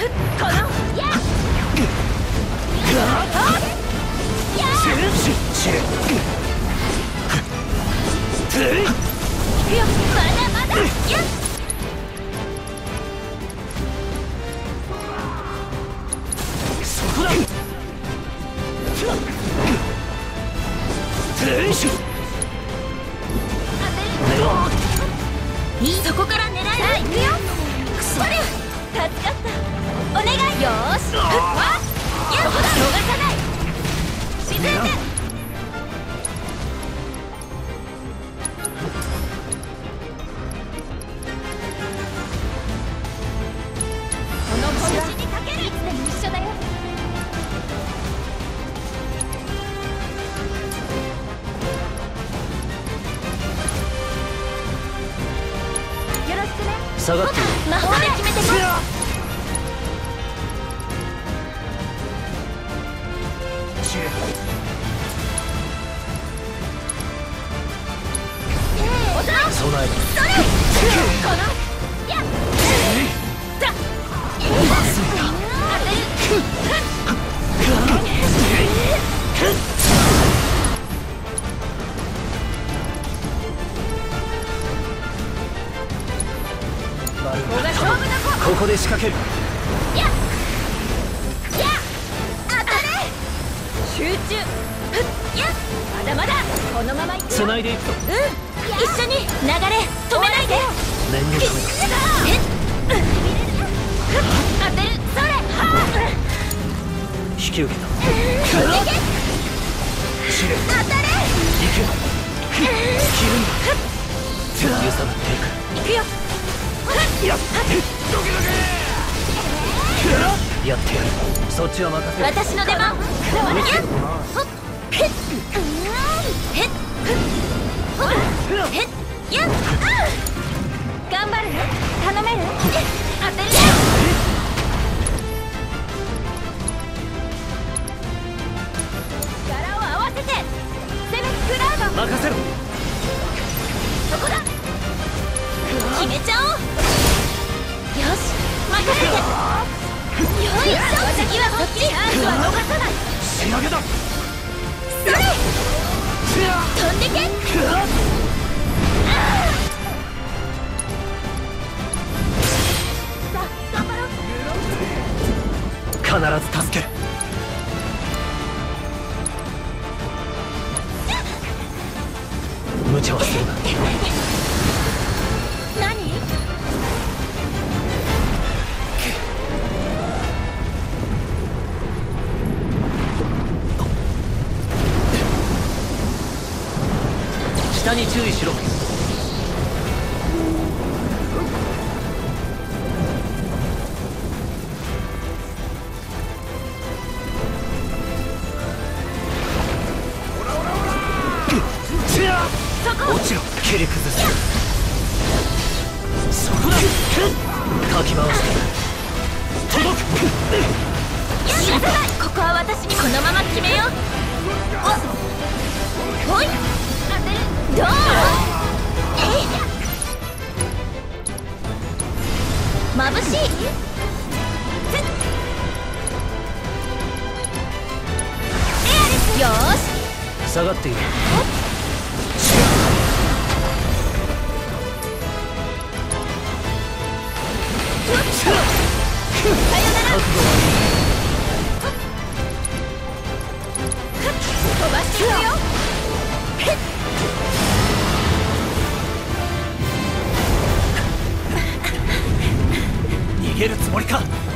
このやまだまだやそこだそこから狙えない。行くよ。クソ助かった。お願い。よーし。やっ逃さない。沈んで。この拳にかける。いつでも一緒だよ。 下がって魔法で決めてこい。 備えろ。 それこのやっだまずいな。 ここで仕掛ける。 やっ当たれ。集中。やっまだまだこのままいくよ。 繋いでいくと。 一緒に流れ止めないで。 念のためだ。 当てる。それ引き受けた。 当たれ。 行く。切るんだ。揺さぶっていく。 行くよ。 やってやってやる。そっちは任せる。 私の出番。頑張る。頼める。当てるよ。力を合わせて攻めクラウド。 任せろ。 そこだ。決めちゃおう。よし任せて。よいしょ。次はこっち。チャンスは逃さない。 仕上げだ。 それ飛んでけ。さあ頑張ろう。 必ず助ける。無茶はするな。 何？ 下に注意しろ。落ちろ。蹴り崩す。そこだ。かき回して届く。 やばい。ここは私にこのまま決めよう。おいどう？眩しい？よーし下がっている。 さよなら。飛ばしていくよ。 逃げるつもりか。